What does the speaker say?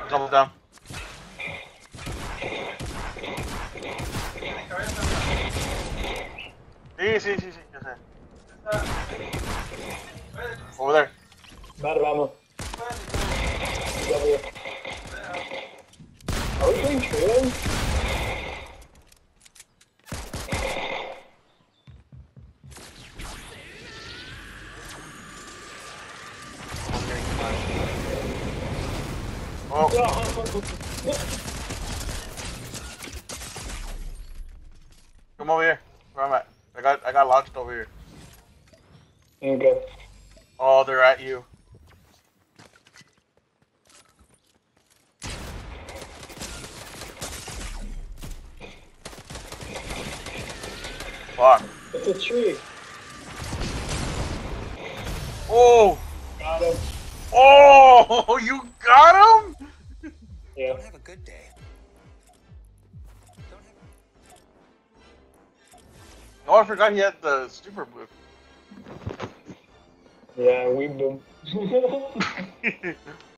Double down. Sí. Ya sé. Over there. Out of ammo. W. Are we playing trios? Oh. Come over here. Where I'm at. I got launched over here. Okay. Oh, they're at you. Fuck. It's a tree. Oh! Got him. Oh! You got him? Yeah. Don't have a good day. Oh, I forgot he had the super blue. Yeah, weebed him.